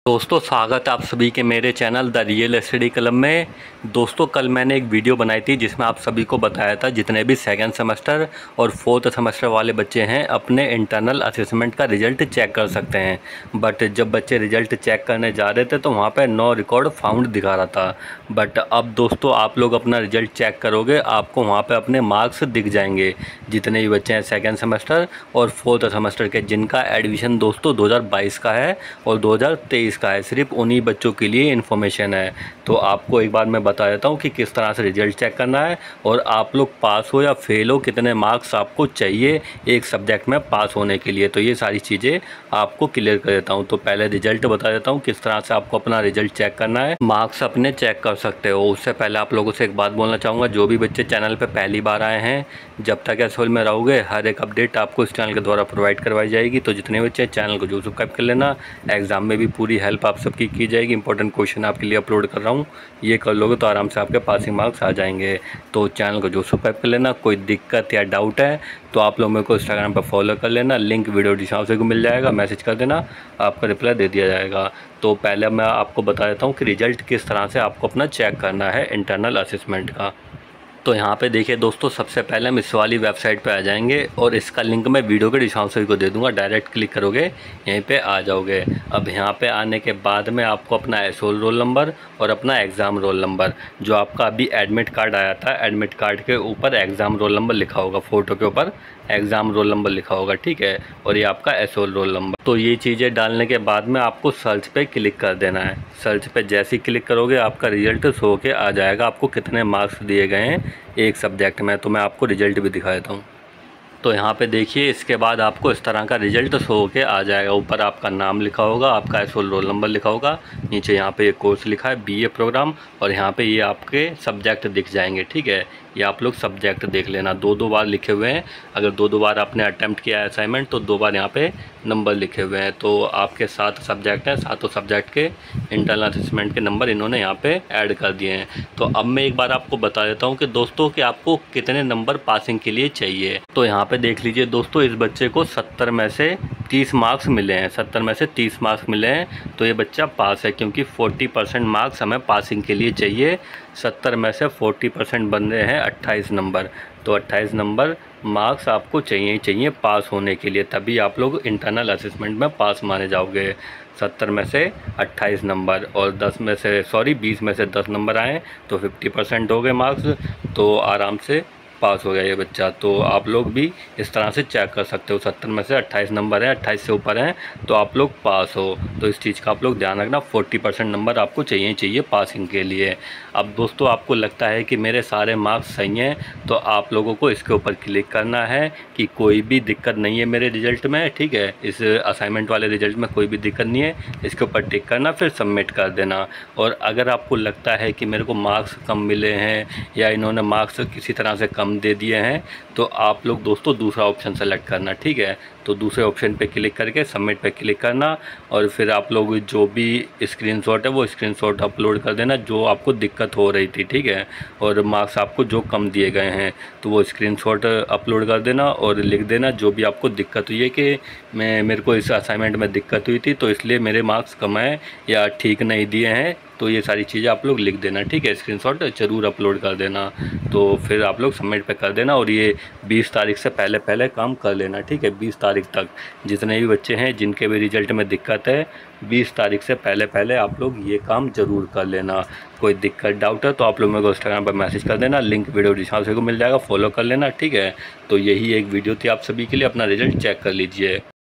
दोस्तों स्वागत है आप सभी के मेरे channel The Real Study Club में। दोस्तों कल मैंने एक वीडियो बनाई थी जिसमें आप सभी को बताया था जितने भी सेकंड सेमेस्टर और फोर्थ सेमेस्टर वाले बच्चे हैं अपने इंटरनल असेसमेंट का रिज़ल्ट चेक कर सकते हैं। बट जब बच्चे रिज़ल्ट चेक करने जा रहे थे तो वहाँ पर नो रिकॉर्ड फाउंड दिखा रहा था। बट अब दोस्तों आप लोग अपना रिज़ल्ट चेक करोगे आपको वहाँ पर अपने मार्क्स दिख जाएंगे जितने भी बच्चे हैं सेकेंड सेमेस्टर और फोर्थ सेमेस्टर के, जिनका एडमिशन दोस्तों 2022 का है और 2023 का है। सिर्फ उन्हीं बच्चों के लिए इन्फॉर्मेशन है। तो आपको एक बार मैं बता देता हूँ कि किस तरह से रिजल्ट चेक करना है और आप लोग पास हो या फेल हो कितने मार्क्स आपको चाहिए एक सब्जेक्ट में पास होने के लिए। तो ये सारी चीज़ें आपको क्लियर कर देता हूँ। तो पहले रिजल्ट बता देता हूँ किस तरह से आपको अपना रिजल्ट चेक करना है, मार्क्स अपने चेक कर सकते हो। उससे पहले आप लोगों से एक बात बोलना चाहूँगा, जो भी बच्चे चैनल पर पहली बार आए हैं, जब तक एसोल में रहोगे हर एक अपडेट आपको इस चैनल के द्वारा प्रोवाइड करवाई जाएगी। तो जितने बच्चे चैनल को जो सब्सक्राइब कर लेना, एग्ज़ाम में भी पूरी हेल्प आप सबकी की जाएगी। इंपॉर्टेंट क्वेश्चन आपके लिए अपलोड कर रहा हूँ, ये कर लोगे तो आराम से आपके पासिंग मार्क्स आ जाएंगे। तो चैनल को जो सब्सक्राइब कर लेना। कोई दिक्कत या डाउट है तो आप लोग मेरे को इंस्टाग्राम पर फॉलो कर लेना, लिंक वीडियो डिस्क्रिप्शन को मिल जाएगा, मैसेज कर देना, आपका रिप्लाई दे दिया जाएगा। तो पहले मैं आपको बता देता हूँ कि रिज़ल्ट किस तरह से आपको अपना चेक करना है इंटरनल असेसमेंट का। तो यहाँ पे देखिए दोस्तों, सबसे पहले हम इस वाली वेबसाइट पे आ जाएंगे और इसका लिंक मैं वीडियो के डिस्क्रिप्शन को दे दूंगा। डायरेक्ट क्लिक करोगे यहीं पे आ जाओगे। अब यहाँ पे आने के बाद में आपको अपना एसोल रोल नंबर और अपना एग्ज़ाम रोल नंबर, जो आपका अभी एडमिट कार्ड आया था, एडमिट कार्ड के ऊपर एग्ज़ाम रोल नंबर लिखा होगा, फ़ोटो के ऊपर एग्ज़ाम रोल नंबर लिखा होगा, ठीक है, और ये आपका एसोल रोल नंबर। तो ये चीज़ें डालने के बाद में आपको सर्च पे क्लिक कर देना है। सर्च पे जैसे ही क्लिक करोगे आपका रिज़ल्ट शो के आ जाएगा, आपको कितने मार्क्स दिए गए हैं एक सब्जेक्ट में। तो मैं आपको रिज़ल्ट भी दिखा देता हूँ। तो यहाँ पे देखिए, इसके बाद आपको इस तरह का रिज़ल्ट शो के आ जाएगा। ऊपर आपका नाम लिखा होगा, आपका एसोल रोल नंबर लिखा होगा, नीचे यहाँ पे ये कोर्स लिखा है बीए प्रोग्राम, और यहाँ पे ये आपके सब्जेक्ट दिख जाएंगे, ठीक है। ये आप लोग सब्जेक्ट देख लेना, दो बार लिखे हुए हैं। अगर दो बार आपने अटैम्प्ट किया है असाइनमेंट तो 2 बार यहाँ पे नंबर लिखे हुए हैं। तो आपके 7 सब्जेक्ट हैं, सातों सब्जेक्ट के इंटरनल असेसमेंट के नंबर इन्होंने यहाँ पे ऐड कर दिए हैं। तो अब मैं एक बार आपको बता देता हूँ कि दोस्तों कि आपको कितने नंबर पासिंग के लिए चाहिए। तो यहाँ पे देख लीजिए दोस्तों, इस बच्चे को 70 में से 30 मार्क्स मिले हैं, 70 में से 30 मार्क्स मिले हैं। तो ये बच्चा पास है, क्योंकि 40% मार्क्स हमें पासिंग के लिए चाहिए। 70 में से 40% बन रहे हैं 28 नंबर। तो 28 नंबर मार्क्स आपको चाहिए पास होने के लिए, तभी आप लोग इंटरनल असेसमेंट में पास माने जाओगे। 70 में से 28 नंबर और 20 में से 10 नंबर आए तो 50% हो गए मार्क्स। तो आराम से पास हो गया ये बच्चा। तो आप लोग भी इस तरह से चेक कर सकते हो, 70 में से 28 नंबर है, 28 से ऊपर हैं तो आप लोग पास हो। तो इस चीज़ का आप लोग ध्यान रखना, 40% नंबर आपको चाहिए पासिंग के लिए। अब दोस्तों आपको लगता है कि मेरे सारे मार्क्स सही हैं, तो आप लोगों को इसके ऊपर क्लिक करना है कि कोई भी दिक्कत नहीं है मेरे रिज़ल्ट में, ठीक है, इस असाइनमेंट वाले रिज़ल्ट में कोई भी दिक्कत नहीं है, इसके ऊपर टिक करना, फिर सबमिट कर देना। और अगर आपको लगता है कि मेरे को मार्क्स कम मिले हैं या इन्होंने मार्क्स किसी तरह से कम दे दिए हैं, तो आप लोग दोस्तों दूसरा ऑप्शन सेलेक्ट करना, ठीक है। तो दूसरे ऑप्शन पे क्लिक करके सबमिट पे क्लिक करना और फिर आप लोग जो भी स्क्रीनशॉट है वो स्क्रीनशॉट अपलोड कर देना जो आपको दिक्कत हो रही थी, ठीक है, और मार्क्स आपको जो कम दिए गए हैं तो वो स्क्रीनशॉट अपलोड कर देना और लिख देना जो भी आपको दिक्कत हुई है कि मेरे को इस असाइनमेंट में दिक्कत हुई थी तो इसलिए मेरे मार्क्स कम हैं या ठीक नहीं दिए हैं। तो ये सारी चीज़ें आप लोग लिख देना, ठीक है, स्क्रीनशॉट ज़रूर अपलोड कर देना। तो फिर आप लोग सबमिट पे कर देना और ये 20 तारीख से पहले काम कर लेना, ठीक है। 20 तारीख तक जितने भी बच्चे हैं जिनके भी रिज़ल्ट में दिक्कत है, 20 तारीख से पहले आप लोग ये काम ज़रूर कर लेना। कोई दिक्कत डाउट है तो आप लोग मेरे को इंस्टाग्राम पर मैसेज कर देना, लिंक वीडियो डिस्क्रिप्शन को मिल जाएगा, फॉलो कर लेना, ठीक है। तो यही एक वीडियो थी आप सभी के लिए, अपना रिज़ल्ट चेक कर लीजिए।